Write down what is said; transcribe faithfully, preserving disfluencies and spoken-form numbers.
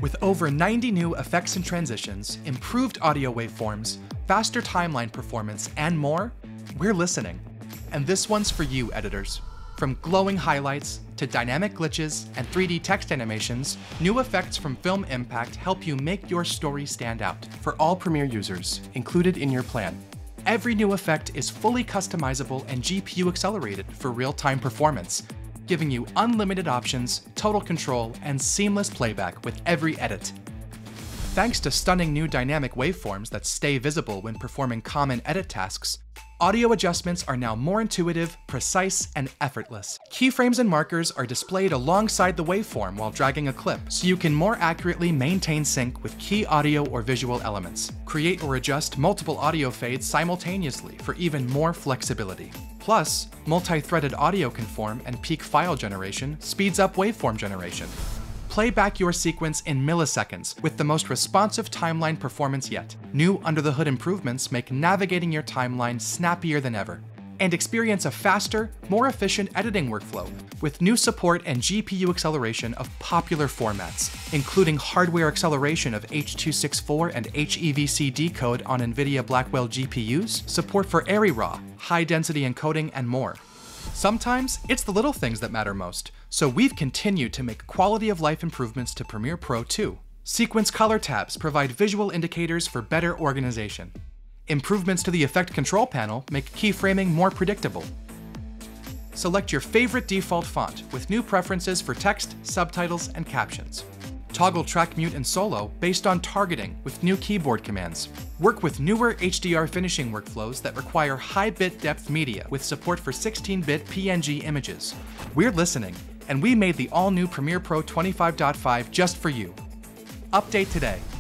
With over ninety new effects and transitions, improved audio waveforms, faster timeline performance, and more, we're listening. And this one's for you, editors. From glowing highlights to dynamic glitches and three D text animations, new effects from Film Impact help you make your story stand out. For all Premiere users, included in your plan. Every new effect is fully customizable and G P U accelerated for real-time performance, giving you unlimited options, total control, and seamless playback with every edit. Thanks to stunning new dynamic waveforms that stay visible when performing common edit tasks, audio adjustments are now more intuitive, precise, and effortless. Keyframes and markers are displayed alongside the waveform while dragging a clip, so you can more accurately maintain sync with key audio or visual elements. Create or adjust multiple audio fades simultaneously for even more flexibility. Plus, multi-threaded audio conform and peak file generation speeds up waveform generation. Play back your sequence in milliseconds with the most responsive timeline performance yet. New under-the-hood improvements make navigating your timeline snappier than ever. And experience a faster, more efficient editing workflow with new support and G P U acceleration of popular formats, including hardware acceleration of H two sixty-four and H E V C decode on NVIDIA Blackwell G P Us, support for ARRI-RAW, high-density encoding, and more. Sometimes, it's the little things that matter most, so we've continued to make quality-of-life improvements to Premiere Pro too. Sequence color tabs provide visual indicators for better organization. Improvements to the effect control panel make keyframing more predictable. Select your favorite default font with new preferences for text, subtitles, and captions. Toggle track mute and solo based on targeting with new keyboard commands. Work with newer H D R finishing workflows that require high bit depth media with support for sixteen bit P N G images. We're listening, and we made the all-new Premiere Pro twenty-five point five just for you. Update today.